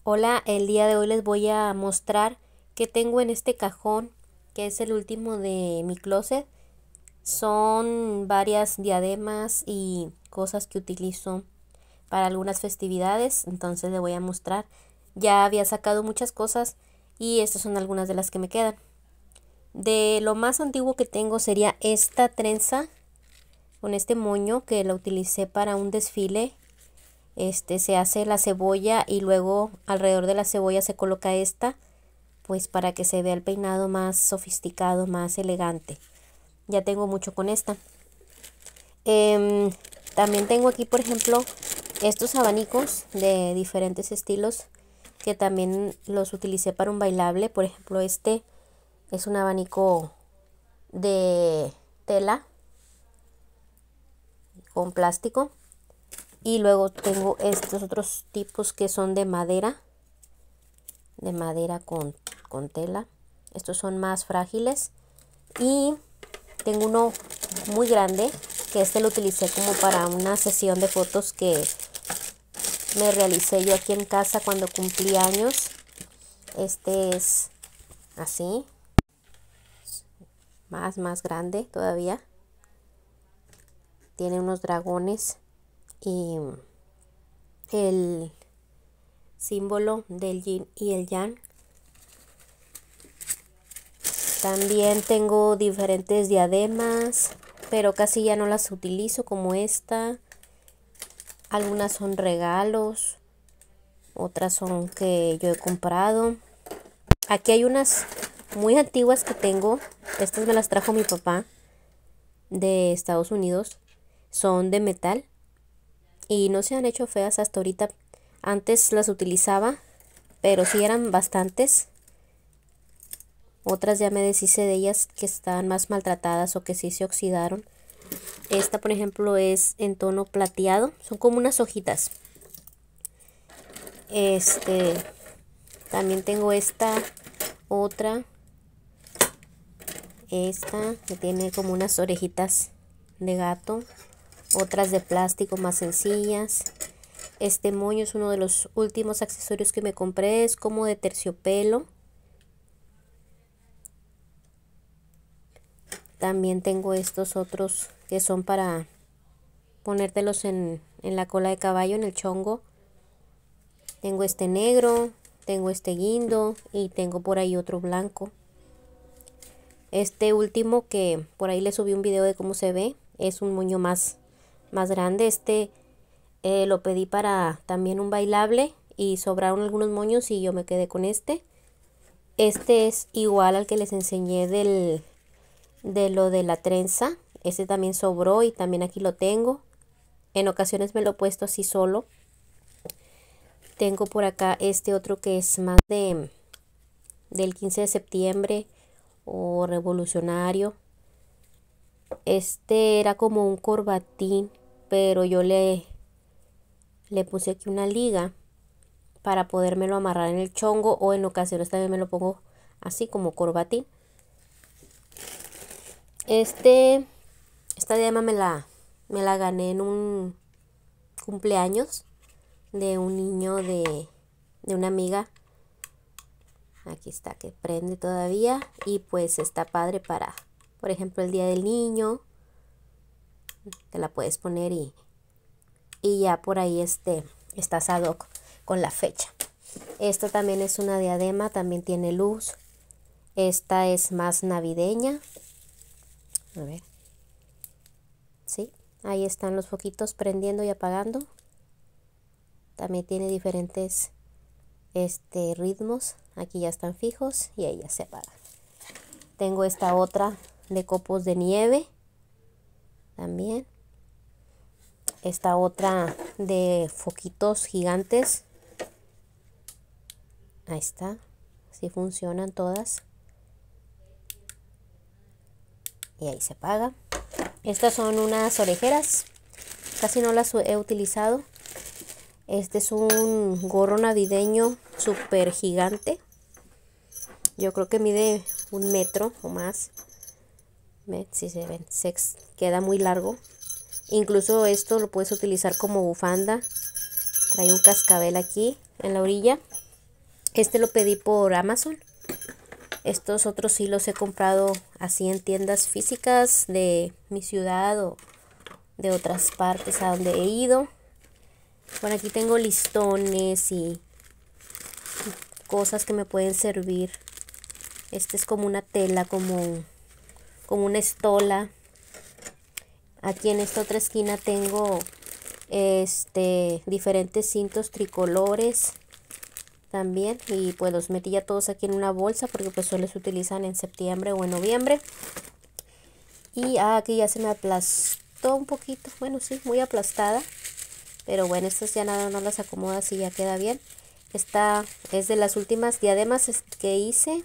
Hola, el día de hoy les voy a mostrar qué tengo en este cajón, que es el último de mi closet. Son varias diademas y cosas que utilizo para algunas festividades, entonces les voy a mostrar. Ya había sacado muchas cosas y estas son algunas de las que me quedan. De lo más antiguo que tengo sería esta trenza con este moño que la utilicé para un desfile. Se hace la cebolla y luego alrededor de la cebolla se coloca esta, pues para que se vea el peinado más sofisticado, más elegante. Ya tengo mucho con esta. También tengo aquí, por ejemplo, estos abanicos de diferentes estilos que también los utilicé para un bailable. Por ejemplo, este es un abanico de tela con plástico. Y luego tengo estos otros tipos que son de madera con tela. Estos son más frágiles. Y tengo uno muy grande, que este lo utilicé como para una sesión de fotos que me realicé yo aquí en casa cuando cumplí años. Este es así, más grande todavía. Tiene unos dragones y el símbolo del yin y el yang. También tengo diferentes diademas, pero casi ya no las utilizo, como esta. Algunas son regalos, otras son que yo he comprado. Aquí hay unas muy antiguas que tengo. Estas me las trajo mi papá de Estados Unidos. Son de metal y no se han hecho feas hasta ahorita. Antes las utilizaba, pero sí eran bastantes. Otras ya me deshice de ellas que están más maltratadas o que sí se oxidaron. Esta, por ejemplo, es en tono plateado. Son como unas hojitas. También tengo esta otra. Esta que tiene como unas orejitas de gato. Otras de plástico más sencillas. Este moño es uno de los últimos accesorios que me compré. Es como de terciopelo. También tengo estos otros que son para ponértelos en la cola de caballo, en el chongo. Tengo este negro, tengo este guindo y tengo por ahí otro blanco. Este último, que por ahí le subí un video de cómo se ve, es un moño más grande. Lo pedí para también un bailable y sobraron algunos moños y yo me quedé con este. Este es igual al que les enseñé de lo de la trenza. Este también sobró y también aquí lo tengo. En ocasiones me lo he puesto así solo. Tengo por acá este otro que es más del 15 de septiembre o revolucionario. Este era como un corbatín, pero yo le puse aquí una liga para podérmelo amarrar en el chongo, o en ocasiones también me lo pongo así como corbatín. Esta diadema me la gané en un cumpleaños de un niño de una amiga. Aquí está, que prende todavía, y pues está padre para, por ejemplo, el día del niño. Te la puedes poner y ya por ahí estás ad hoc con la fecha. Esta también es una diadema, también tiene luz. Esta es más navideña. A ver. Sí, ahí están los foquitos prendiendo y apagando. También tiene diferentes ritmos. Aquí ya están fijos y ahí ya se apagan. Tengo esta otra de copos de nieve también. Esta otra de foquitos gigantes. Ahí está. Así funcionan todas. Y ahí se apaga. Estas son unas orejeras. Casi no las he utilizado. Este es un gorro navideño súper gigante. Yo creo que mide 1 metro o más. Si se ven, queda muy largo. Incluso esto lo puedes utilizar como bufanda. Trae un cascabel aquí en la orilla. Este lo pedí por Amazon. Estos otros sí los he comprado así en tiendas físicas de mi ciudad o de otras partes a donde he ido. Por aquí tengo listones y cosas que me pueden servir. Este es como una tela, como una estola. Aquí en esta otra esquina tengo diferentes cintos tricolores también, y pues los metí ya todos aquí en una bolsa porque pues solo se utilizan en septiembre o en noviembre. Y aquí ya se me aplastó un poquito, bueno, sí, muy aplastada, pero bueno, estas ya nada, no las acomodas y ya queda bien. Esta es de las últimas diademas que hice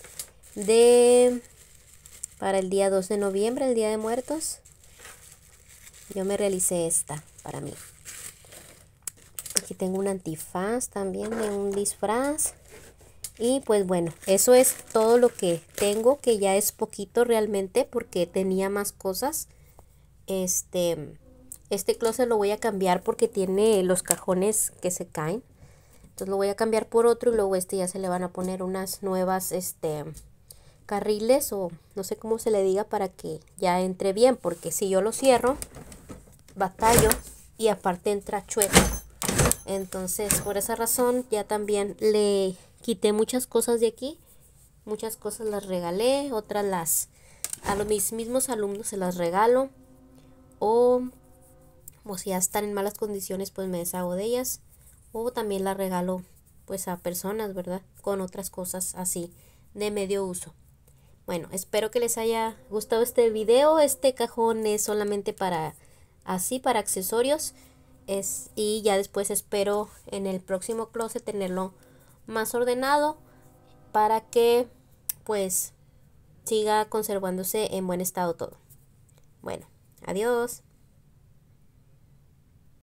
para el día 2 de noviembre, el Día de Muertos. Yo me realicé esta para mí. Aquí tengo un antifaz también de un disfraz. Y pues bueno, eso es todo lo que tengo, que ya es poquito realmente porque tenía más cosas. Este closet lo voy a cambiar porque tiene los cajones que se caen. Entonces lo voy a cambiar por otro, y luego ya se le van a poner unas nuevas carriles, o no sé cómo se le diga, para que ya entre bien, porque si yo lo cierro batallo y aparte entra chueco. Entonces por esa razón ya también le quité muchas cosas de aquí. Muchas cosas las regalé, otras a mis mismos alumnos se las regalo, o si ya están en malas condiciones pues me deshago de ellas, o también las regalo pues a personas, ¿verdad? Con otras cosas así de medio uso. Bueno, espero que les haya gustado este video. Este cajón es solamente para accesorios. Y ya después espero en el próximo closet tenerlo más ordenado para que pues siga conservándose en buen estado todo. Bueno, adiós.